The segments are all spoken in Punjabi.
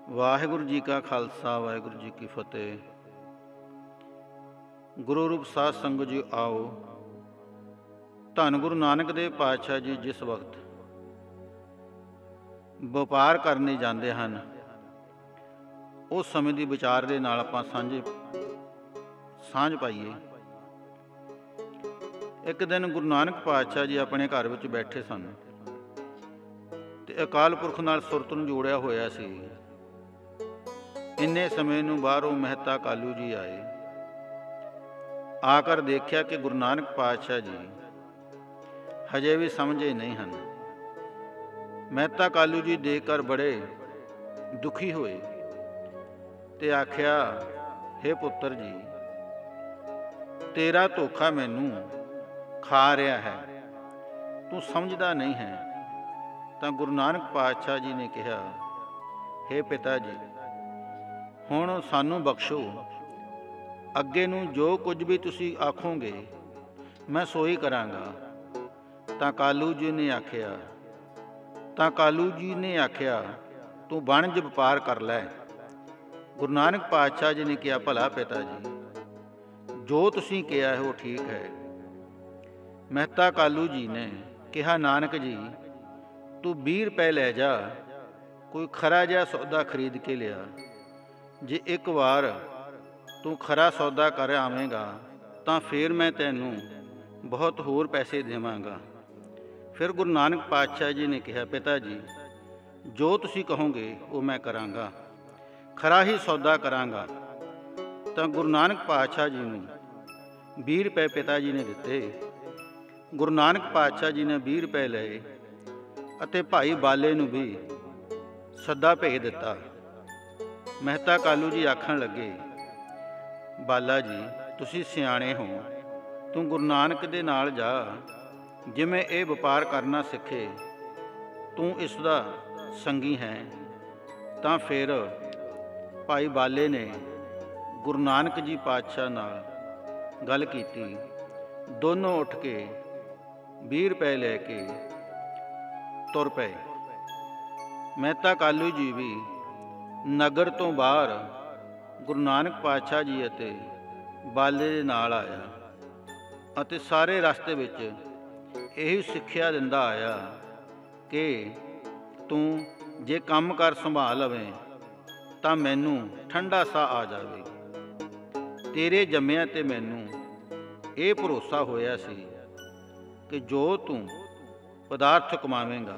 ਵਾਹਿਗੁਰੂ ਜੀ ਕਾ ਖਾਲਸਾ ਵਾਹਿਗੁਰੂ ਜੀ ਕੀ ਫਤਿਹ। ਗੁਰੂ ਰੂਪ ਸਾਧ ਸੰਗਤ ਜੀ ਆਓ। ਧੰਨ ਗੁਰੂ ਨਾਨਕ ਦੇਵ ਪਾਤਸ਼ਾਹ ਜੀ ਜਿਸ ਵਕਤ ਵਪਾਰ ਕਰਨੇ ਜਾਂਦੇ ਹਨ, ਉਸ ਸਮੇਂ ਦੀ ਵਿਚਾਰ ਦੇ ਨਾਲ ਆਪਾਂ ਸਾਂਝ ਪਾਈਏ। ਇੱਕ ਦਿਨ ਗੁਰੂ ਨਾਨਕ ਪਾਤਸ਼ਾਹ ਜੀ ਆਪਣੇ ਘਰ ਵਿੱਚ ਬੈਠੇ ਸਨ ਤੇ ਅਕਾਲ ਪੁਰਖ ਨਾਲ ਸੁਰਤ ਨੂੰ ਜੋੜਿਆ ਹੋਇਆ ਸੀ। ਇੰਨੇ ਸਮੇਂ ਨੂੰ ਬਾਹਰੋਂ ਮਹਿਤਾ ਕਾਲੂ ਜੀ ਆਏ। ਆ ਕਰ ਦੇਖਿਆ ਕਿ ਗੁਰੂ ਨਾਨਕ ਪਾਤਸ਼ਾਹ ਜੀ ਹਜੇ ਵੀ ਸਮਝੇ ਨਹੀਂ ਹਨ। ਮਹਿਤਾ ਕਾਲੂ ਜੀ ਦੇਖ ਕਰ ਬੜੇ ਦੁਖੀ ਹੋਏ ਤੇ ਆਖਿਆ, ਹੇ ਪੁੱਤਰ ਜੀ, ਤੇਰਾ ਧੋਖਾ ਮੈਨੂੰ ਖਾ ਰਿਹਾ ਹੈ, ਤੂੰ ਸਮਝਦਾ ਨਹੀਂ ਹੈ। ਤਾਂ ਗੁਰੂ ਨਾਨਕ ਪਾਤਸ਼ਾਹ ਜੀ ਨੇ ਕਿਹਾ, ਹੇ ਪਿਤਾ ਜੀ, ਹੁਣ ਸਾਨੂੰ ਬਖਸ਼ੋ। ਅੱਗੇ ਨੂੰ ਜੋ ਕੁਝ ਵੀ ਤੁਸੀਂ ਆਖੋਗੇ ਮੈਂ ਸੋਈ ਕਰਾਂਗਾ। ਤਾਂ ਕਾਲੂ ਜੀ ਨੇ ਆਖਿਆ ਤੂੰ ਵਣਜ ਵਪਾਰ ਕਰ ਲੈ। ਗੁਰੂ ਨਾਨਕ ਪਾਤਸ਼ਾਹ ਜੀ ਨੇ ਕਿਹਾ, ਭਲਾ ਪਿਤਾ ਜੀ, ਜੋ ਤੁਸੀਂ ਕਿਹਾ ਹੈ ਉਹ ਠੀਕ ਹੈ। ਮਹਿਤਾ ਕਾਲੂ ਜੀ ਨੇ ਕਿਹਾ, ਨਾਨਕ ਜੀ, ਤੂੰ 20 ਰੁਪਏ ਲੈ ਜਾ, ਕੋਈ ਖਰਾ ਜਿਹਾ ਸੌਦਾ ਖਰੀਦ ਕੇ ਲਿਆ। ਜੇ ਇੱਕ ਵਾਰ ਤੂੰ ਖਰਾ ਸੌਦਾ ਕਰ ਆਵੇਂਗਾ ਤਾਂ ਫਿਰ ਮੈਂ ਤੈਨੂੰ ਬਹੁਤ ਹੋਰ ਪੈਸੇ ਦੇਵਾਂਗਾ। ਫਿਰ ਗੁਰੂ ਨਾਨਕ ਪਾਤਸ਼ਾਹ ਜੀ ਨੇ ਕਿਹਾ, ਪਿਤਾ ਜੀ, ਜੋ ਤੁਸੀਂ ਕਹੋਗੇ ਉਹ ਮੈਂ ਕਰਾਂਗਾ, ਖਰਾ ਹੀ ਸੌਦਾ ਕਰਾਂਗਾ। ਤਾਂ ਗੁਰੂ ਨਾਨਕ ਪਾਤਸ਼ਾਹ ਜੀ ਨੂੰ 20 ਰੁਪਏ ਪਿਤਾ ਜੀ ਨੇ ਦਿੱਤੇ। ਗੁਰੂ ਨਾਨਕ ਪਾਤਸ਼ਾਹ ਜੀ ਨੇ 20 ਰੁਪਏ ਲਏ ਅਤੇ ਭਾਈ ਬਾਲੇ ਨੂੰ ਵੀ ਸੱਦਾ ਭੇਜ ਦਿੱਤਾ। ਮਹਿਤਾ ਕਾਲੂ ਜੀ ਆਖਣ ਲੱਗੇ, ਬਾਲਾ ਜੀ, ਤੁਸੀਂ ਸਿਆਣੇ ਹੋ, ਤੂੰ ਗੁਰੂ ਨਾਨਕ ਦੇ ਨਾਲ ਜਾ। ਜਿਵੇਂ ਇਹ ਵਪਾਰ ਕਰਨਾ ਸਿੱਖੇ, ਤੂੰ ਇਸ ਦਾ ਸੰਗੀ ਹੈ। ਤਾਂ ਫਿਰ ਭਾਈ ਬਾਲੇ ਨੇ ਗੁਰੂ ਨਾਨਕ ਜੀ ਪਾਤਸ਼ਾਹ ਨਾਲ ਗੱਲ ਕੀਤੀ। ਦੋਨੋਂ ਉੱਠ ਕੇ 20 ਰੁਪਏ ਲੈ ਕੇ ਤੁਰ ਪਏ। ਮਹਿਤਾ ਕਾਲੂ ਜੀ ਵੀ ਨਗਰ ਤੋਂ ਬਾਹਰ ਗੁਰੂ ਨਾਨਕ ਪਾਤਸ਼ਾਹ ਜੀ ਅਤੇ ਬਾਲੇ ਦੇ ਨਾਲ ਆਇਆ ਅਤੇ ਸਾਰੇ ਰਸਤੇ ਵਿੱਚ ਇਹੀ ਸਿੱਖਿਆ ਦਿੰਦਾ ਆਇਆ ਕਿ ਤੂੰ ਜੇ ਕੰਮ ਕਰ ਸੰਭਾਲ ਲਵੇਂ ਤਾਂ ਮੈਨੂੰ ਠੰਡਾ ਸਾਹ ਆ ਜਾਵੇ। ਤੇਰੇ ਜੰਮਿਆਂ ਤੇ ਮੈਨੂੰ ਇਹ ਭਰੋਸਾ ਹੋਇਆ ਸੀ ਕਿ ਜੋ ਤੂੰ ਪਦਾਰਥ ਕਮਾਵੇਂਗਾ,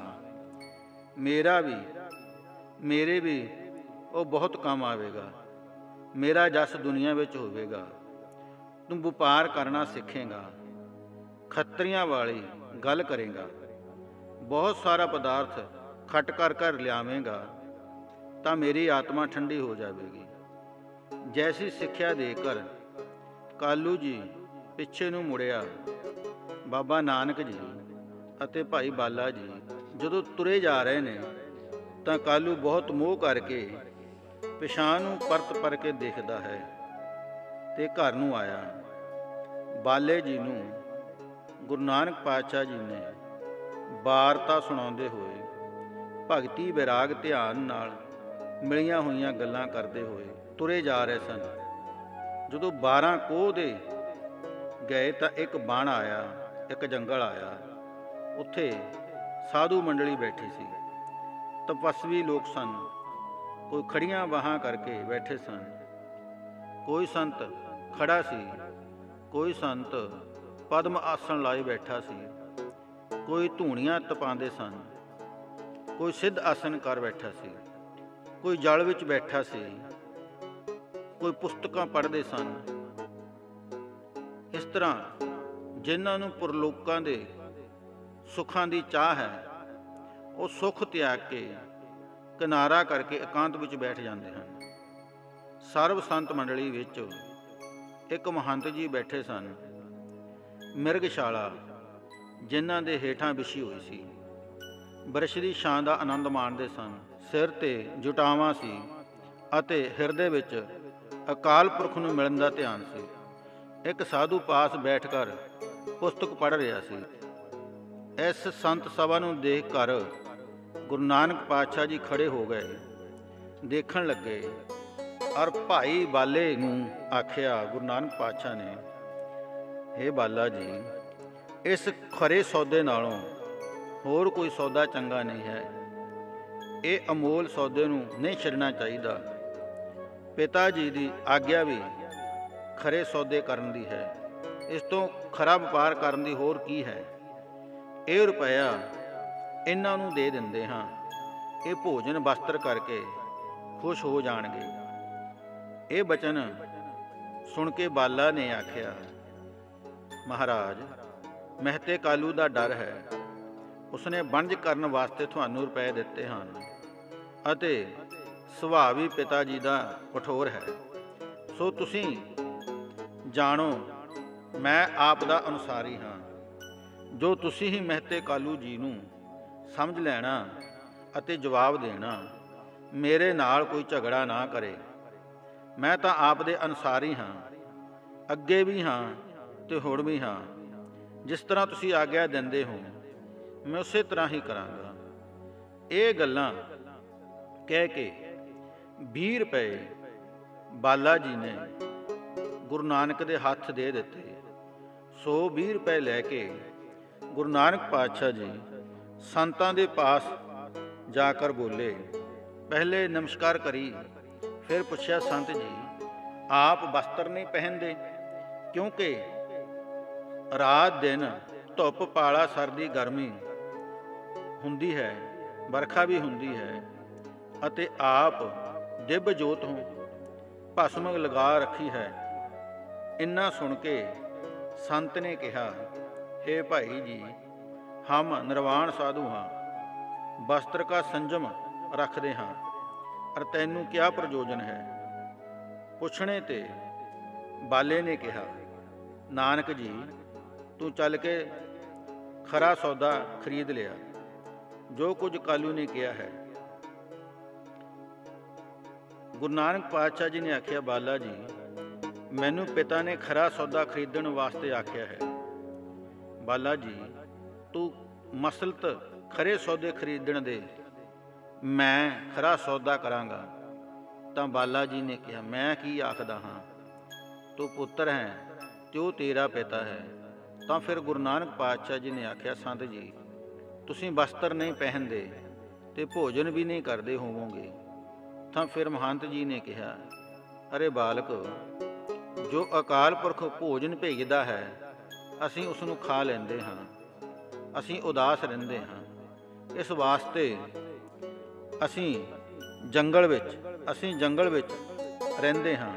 ਮੇਰੇ ਵੀ ਉਹ ਬਹੁਤ ਕੰਮ ਆਵੇਗਾ। ਮੇਰਾ ਜਸ ਦੁਨੀਆ ਵਿੱਚ ਹੋਵੇਗਾ। ਤੂੰ ਵਪਾਰ ਕਰਨਾ ਸਿੱਖੇਗਾ, ਖੱਤਰੀਆਂ ਵਾਲੀ ਗੱਲ ਕਰੇਗਾ, ਬਹੁਤ ਸਾਰਾ ਪਦਾਰਥ ਖੱਟ ਕਰ ਲਿਆਵੇਂਗਾ ਤਾਂ ਮੇਰੀ ਆਤਮਾ ਠੰਡੀ ਹੋ ਜਾਵੇਗੀ। ਜੈਸੀ ਸਿੱਖਿਆ ਦੇ ਕਰ ਕਾਲੂ ਜੀ ਪਿੱਛੇ ਨੂੰ ਮੁੜਿਆ। ਬਾਬਾ ਨਾਨਕ ਜੀ ਅਤੇ ਭਾਈ ਬਾਲਾ ਜੀ ਜਦੋਂ ਤੁਰੇ ਜਾ ਰਹੇ ਨੇ ਤਾਂ ਕਾਲੂ ਬਹੁਤ ਮੋਹ ਕਰਕੇ ਪਿਛਾਂਹ ਨੂੰ ਪਰਤ ਕੇ ਦੇਖਦਾ ਹੈ ਤੇ ਘਰ ਨੂੰ ਆਇਆ। ਬਾਲੇ ਜੀ ਨੂੰ ਗੁਰੂ ਨਾਨਕ ਪਾਤਸ਼ਾਹ ਜੀ ਨੇ ਵਾਰਤਾ ਸੁਣਾਉਂਦੇ ਹੋਏ ਭਗਤੀ ਵਿਰਾਗ ਧਿਆਨ ਨਾਲ ਮਿਲੀਆਂ ਹੋਈਆਂ ਗੱਲਾਂ ਕਰਦੇ ਹੋਏ ਤੁਰੇ ਜਾ ਰਹੇ ਸਨ। ਜਦੋਂ 12 ਕੋਹ ਦੇ ਗਏ ਤਾਂ ਇੱਕ ਬਣ ਆਇਆ, ਇੱਕ ਜੰਗਲ ਆਇਆ। ਉੱਥੇ ਸਾਧੂ ਮੰਡਲੀ ਬੈਠੀ ਸੀ। ਤਪਸਵੀ ਲੋਕ ਸਨ। ਕੋਈ ਖੜੀਆਂ ਬਾਹਾਂ ਕਰਕੇ ਬੈਠੇ ਸਨ, ਕੋਈ ਸੰਤ ਖੜਾ ਸੀ, ਕੋਈ ਸੰਤ ਪਦਮ ਆਸਣ ਲਾਏ ਬੈਠਾ ਸੀ, ਕੋਈ ਧੂਣੀਆਂ ਤਪਾਉਂਦੇ ਸਨ, ਕੋਈ ਸਿੱਧ ਆਸਣ ਕਰ ਬੈਠਾ ਸੀ, ਕੋਈ ਜਲ ਵਿੱਚ ਬੈਠਾ ਸੀ, ਕੋਈ ਪੁਸਤਕਾਂ ਪੜ੍ਹਦੇ ਸਨ। ਇਸ ਤਰ੍ਹਾਂ ਜਿਨ੍ਹਾਂ ਨੂੰ ਪਰਲੋਕਾਂ ਦੇ ਸੁੱਖਾਂ ਦੀ ਚਾਹ ਹੈ, ਉਹ ਸੁੱਖ ਤਿਆਗ ਕੇ ਕਿਨਾਰਾ ਕਰਕੇ ਇਕਾਂਤ ਵਿੱਚ ਬੈਠ ਜਾਂਦੇ ਹਨ। ਸਰਬ ਸੰਤ ਮੰਡਲੀ ਵਿੱਚ ਇੱਕ ਮਹੰਤ ਜੀ ਬੈਠੇ ਸਨ। ਮਿਰਗਸ਼ਾਲਾ ਜਿਨ੍ਹਾਂ ਦੇ ਹੇਠਾਂ ਵਿਛੀ ਹੋਈ ਸੀ, ਬਰਸ਼ ਦੀ ਛਾਂ ਦਾ ਆਨੰਦ ਮਾਣਦੇ ਸਨ। ਸਿਰ ਤੇ ਜੁਟਾਵਾਂ ਸੀ ਅਤੇ ਹਿਰਦੇ ਵਿੱਚ ਅਕਾਲ ਪੁਰਖ ਨੂੰ ਮਿਲਣ ਦਾ ਧਿਆਨ ਸੀ। ਇੱਕ ਸਾਧੂ ਪਾਸ ਬੈਠ ਕਰ ਪੁਸਤਕ ਪੜ੍ਹ ਰਿਹਾ ਸੀ। ਇਸ ਸੰਤ ਸਭਾ ਨੂੰ ਦੇਖ ਕਰ ਗੁਰੂ ਨਾਨਕ ਪਾਤਸ਼ਾਹ ਜੀ ਖੜੇ ਹੋ ਗਏ ਦੇਖਣ ਲੱਗੇ ਔਰ ਭਾਈ ਬਾਲੇ ਨੂੰ ਆਖਿਆ, ਗੁਰੂ ਨਾਨਕ ਪਾਤਸ਼ਾਹ ਨੇ, ਹੇ ਬਾਲਾ ਜੀ, ਇਸ ਖਰੇ ਸੌਦੇ ਨਾਲੋਂ ਹੋਰ ਕੋਈ ਸੌਦਾ ਚੰਗਾ ਨਹੀਂ ਹੈ। ਇਹ ਅਮੋਲ ਸੌਦੇ ਨੂੰ ਨਹੀਂ ਛੱਡਣਾ ਚਾਹੀਦਾ। ਪਿਤਾ ਜੀ ਦੀ ਆਗਿਆ ਵੀ ਖਰੇ ਸੌਦੇ ਕਰਨ ਦੀ ਹੈ। ਇਸ ਤੋਂ ਖਰਾ ਵਪਾਰ ਕਰਨ ਦੀ ਹੋਰ ਕੀ ਹੈ। ਇਹ ਰੁਪਇਆ ਇਹਨਾਂ ਨੂੰ ਦੇ ਦਿੰਦੇ ਹਾਂ, ਇਹ ਭੋਜਨ ਵਸਤਰ ਕਰਕੇ ਖੁਸ਼ ਹੋ ਜਾਣਗੇ। ਇਹ ਬਚਨ ਸੁਣ ਕੇ ਬਾਲਾ ਨੇ ਆਖਿਆ, ਮਹਾਰਾਜ, ਮਹਿਤੇ ਕਾਲੂ ਦਾ ਡਰ ਹੈ। ਉਸਨੇ ਵਣਜ ਕਰਨ ਵਾਸਤੇ ਤੁਹਾਨੂੰ ਰੁਪਏ ਦਿੱਤੇ ਹਨ ਅਤੇ ਸੁਭਾਅ ਵੀ ਪਿਤਾ ਜੀ ਦਾ ਕਠੋਰ ਹੈ। ਸੋ ਤੁਸੀਂ ਜਾਣੋ, ਮੈਂ ਆਪ ਦਾ ਅਨੁਸਾਰੀ ਹਾਂ। ਜੋ ਤੁਸੀਂ ਹੀ ਮਹਿਤੇ ਕਾਲੂ ਜੀ ਨੂੰ ਸਮਝ ਲੈਣਾ ਅਤੇ ਜਵਾਬ ਦੇਣਾ। ਮੇਰੇ ਨਾਲ ਕੋਈ ਝਗੜਾ ਨਾ ਕਰੇ। ਮੈਂ ਤਾਂ ਆਪ ਦੇ ਅਨੁਸਾਰੀ ਹਾਂ, ਅੱਗੇ ਵੀ ਹਾਂ ਤੇ ਹੁਣ ਵੀ ਹਾਂ। ਜਿਸ ਤਰ੍ਹਾਂ ਤੁਸੀਂ ਆਗਿਆ ਦਿੰਦੇ ਹੋ, ਮੈਂ ਉਸੇ ਤਰ੍ਹਾਂ ਹੀ ਕਰਾਂਗਾ। ਇਹ ਗੱਲਾਂ ਕਹਿ ਕੇ 20 ਰੁਪਏ ਬਾਲਾ ਜੀ ਨੇ ਗੁਰੂ ਨਾਨਕ ਦੇ ਹੱਥ ਦੇ ਦਿੱਤੇ। ਸੋ 20 ਰੁਪਏ ਲੈ ਕੇ ਗੁਰੂ ਨਾਨਕ ਪਾਤਸ਼ਾਹ ਜੀ ਸੰਤਾਂ ਦੇ ਪਾਸ ਜਾ ਕਰ ਬੋਲੇ। ਪਹਿਲੇ ਨਮਸਕਾਰ ਕਰੀ, ਫਿਰ ਪੁੱਛਿਆ, ਸੰਤ ਜੀ, ਆਪ ਵਸਤਰ ਨਹੀਂ ਪਹਿਨਦੇ? ਕਿਉਂਕਿ ਰਾਤ ਦਿਨ ਧੁੱਪ ਪਾਲਾ, ਸਰਦੀ ਗਰਮੀ ਹੁੰਦੀ ਹੈ, ਵਰਖਾ ਵੀ ਹੁੰਦੀ ਹੈ ਅਤੇ ਆਪ ਦਿਵ ਜੋਤ ਹੋ, ਭਸਮ ਲਗਾ ਰੱਖੀ ਹੈ। ਇੰਨਾ ਸੁਣ ਕੇ ਸੰਤ ਨੇ ਕਿਹਾ, हे ਭਾਈ ਜੀ, ਹਮ ਨਿਰਵਾਣ ਸਾਧੂ ਹਾਂ, ਵਸਤਰ ਕਾ ਸੰਜਮ ਰੱਖਦੇ ਹਾਂ, ਔਰ ਤੈਨੂੰ ਕਿਆ ਪ੍ਰਯੋਜਨ ਹੈ? ਪੁੱਛਣੇ ਤੇ ਬਾਲੇ ਨੇ ਕਿਹਾ, ਨਾਨਕ ਜੀ, ਤੂੰ ਚੱਲ ਕੇ ਖਰਾ ਸੌਦਾ ਖਰੀਦ ਲਿਆ, ਜੋ ਕੁਝ ਕਾਲੂ ਨੇ ਕਿਹਾ ਹੈ। ਗੁਰੂ ਨਾਨਕ ਪਾਤਸ਼ਾਹ ਜੀ ਨੇ ਆਖਿਆ, ਬਾਲਾ ਜੀ, ਮੈਨੂੰ ਪਿਤਾ ਨੇ ਖਰਾ ਸੌਦਾ ਖਰੀਦਣ ਵਾਸਤੇ ਆਖਿਆ ਹੈ। ਬਾਲਾ ਜੀ, ਤੂੰ ਮਸਲਤ ਖਰੇ ਸੌਦੇ ਖਰੀਦਣ ਦੇ, ਮੈਂ ਖਰਾ ਸੌਦਾ ਕਰਾਂਗਾ। ਤਾਂ ਬਾਲਾ ਜੀ ਨੇ ਕਿਹਾ, ਮੈਂ ਕੀ ਆਖਦਾ ਹਾਂ, ਤੂੰ ਪੁੱਤਰ ਹੈ ਤੇ ਉਹ ਤੇਰਾ ਪਿਤਾ ਹੈ। ਤਾਂ ਫਿਰ ਗੁਰੂ ਨਾਨਕ ਪਾਤਸ਼ਾਹ ਜੀ ਨੇ ਆਖਿਆ, ਸੰਤ ਜੀ, ਤੁਸੀਂ ਵਸਤਰ ਨਹੀਂ ਪਹਿਨਦੇ ਤੇ ਭੋਜਨ ਵੀ ਨਹੀਂ ਕਰਦੇ ਹੋਵੋਗੇ। ਤਾਂ ਫਿਰ ਮਹੰਤ ਜੀ ਨੇ ਕਿਹਾ, ਅਰੇ ਬਾਲਕ, ਜੋ ਅਕਾਲ ਪੁਰਖ ਭੋਜਨ ਭੇਜਦਾ ਹੈ, ਅਸੀਂ ਉਸ ਨੂੰ ਖਾ ਲੈਂਦੇ ਹਾਂ। ਅਸੀਂ ਉਦਾਸ ਰਹਿੰਦੇ ਹਾਂ। ਇਸ ਵਾਸਤੇ ਅਸੀਂ ਜੰਗਲ ਵਿੱਚ ਰਹਿੰਦੇ ਹਾਂ।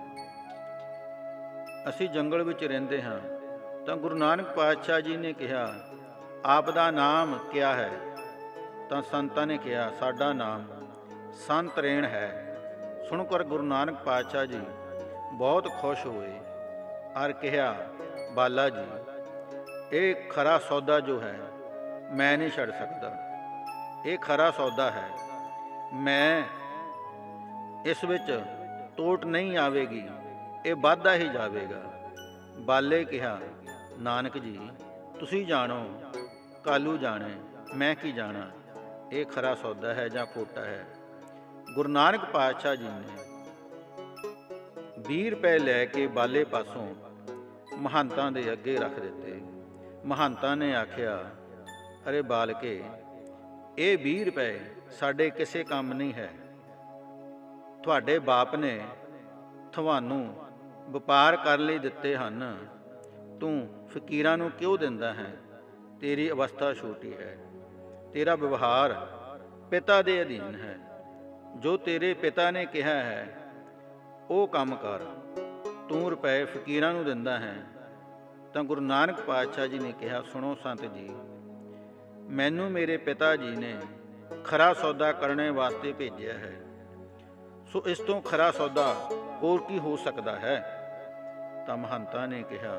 ਤਾਂ ਗੁਰੂ ਨਾਨਕ ਪਾਤਸ਼ਾਹ ਜੀ ਨੇ ਕਿਹਾ, ਆਪ ਦਾ ਨਾਮ ਕਿਆ ਹੈ? ਤਾਂ ਸੰਤਾਂ ਨੇ ਕਿਹਾ, ਸਾਡਾ ਨਾਮ ਸੰਤ ਰੇਣ ਹੈ। ਸੁਣ ਕਰ ਗੁਰੂ ਨਾਨਕ ਪਾਤਸ਼ਾਹ ਜੀ ਬਹੁਤ ਖੁਸ਼ ਹੋਏ ਔਰ ਕਿਹਾ, ਬਾਲਾ ਜੀ, ਇਹ ਖਰਾ ਸੌਦਾ ਜੋ ਹੈ, ਮੈਂ ਨਹੀਂ ਛੱਡ ਸਕਦਾ। ਇਹ ਖਰਾ ਸੌਦਾ ਹੈ, ਮੈਂ ਇਸ ਵਿੱਚ ਤੋਟ ਨਹੀਂ ਆਵੇਗੀ, ਇਹ ਵਾਧਾ ਹੀ ਜਾਵੇਗਾ। ਬਾਲੇ ਕਿਹਾ, ਨਾਨਕ ਜੀ, ਤੁਸੀਂ ਜਾਣੋ, ਕਾਲੂ ਜਾਣੇ, ਮੈਂ ਕੀ ਜਾਣਾ, ਇਹ ਖਰਾ ਸੌਦਾ ਹੈ ਜਾਂ ਖੋਟਾ ਹੈ। ਗੁਰੂ ਨਾਨਕ ਪਾਤਸ਼ਾਹ ਜੀ ਨੇ 20 ਰੁਪਏ ਲੈ ਕੇ ਬਾਲੇ ਪਾਸੋਂ ਮਹੰਤਾਂ ਦੇ ਅੱਗੇ ਰੱਖ ਦਿੱਤੇ। ਮਹੰਤਾਂ ਨੇ ਆਖਿਆ, ਅਰੇ ਬਾਲਕੇ, ਇਹ 20 ਰੁਪਏ ਸਾਡੇ ਕਿਸੇ ਕੰਮ ਨਹੀਂ ਹੈ। ਤੁਹਾਡੇ ਬਾਪ ਨੇ ਤੁਹਾਨੂੰ ਵਪਾਰ ਕਰਨ ਲਈ ਦਿੱਤੇ ਹਨ। ਤੂੰ ਫਕੀਰਾਂ ਨੂੰ ਕਿਉਂ ਦਿੰਦਾ ਹੈ? ਤੇਰੀ ਅਵਸਥਾ ਛੋਟੀ ਹੈ, ਤੇਰਾ ਵਿਵਹਾਰ ਪਿਤਾ ਦੇ ਅਧੀਨ ਹੈ। ਜੋ ਤੇਰੇ ਪਿਤਾ ਨੇ ਕਿਹਾ ਹੈ ਉਹ ਕੰਮ ਕਰ। ਤੂੰ ਰੁਪਏ ਫਕੀਰਾਂ ਨੂੰ ਦਿੰਦਾ ਹੈ। ਤਾਂ ਗੁਰੂ ਨਾਨਕ ਪਾਤਸ਼ਾਹ ਜੀ ਨੇ ਕਿਹਾ, ਸੁਣੋ ਸੰਤ ਜੀ, ਮੈਨੂੰ ਮੇਰੇ ਪਿਤਾ ਜੀ ਨੇ ਖਰਾ ਸੌਦਾ ਕਰਨੇ ਵਾਸਤੇ ਭੇਜਿਆ ਹੈ। ਸੋ ਇਸ ਤੋਂ ਖਰਾ ਸੌਦਾ ਹੋਰ ਕੀ ਹੋ ਸਕਦਾ ਹੈ? ਤਾਂ ਮਹੰਤਾਂ ਨੇ ਕਿਹਾ,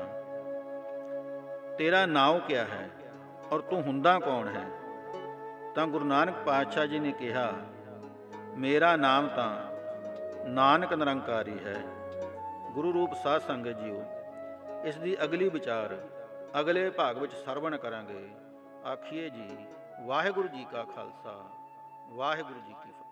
ਤੇਰਾ ਨਾਮ ਕਿਆ ਹੈ ਔਰ ਤੂੰ ਹੁੰਦਾ ਕੌਣ ਹੈ? ਤਾਂ ਗੁਰੂ ਨਾਨਕ ਪਾਤਸ਼ਾਹ ਜੀ ਨੇ ਕਿਹਾ, ਮੇਰਾ ਨਾਮ ਤਾਂ ਨਾਨਕ ਨਿਰੰਕਾਰੀ ਹੈ। ਗੁਰੂ ਰੂਪ ਸਾਧ ਸੰਗਤ ਜੀਓ, ਇਸ ਦੀ ਅਗਲੀ ਵਿਚਾਰ ਅਗਲੇ ਭਾਗ ਵਿੱਚ ਸਰਵਣ ਕਰਾਂਗੇ। ਆਖੀਏ ਜੀ, ਵਾਹਿਗੁਰੂ ਜੀ ਕਾ ਖਾਲਸਾ, ਵਾਹਿਗੁਰੂ ਜੀ ਕੀ ਫਤਿਹ।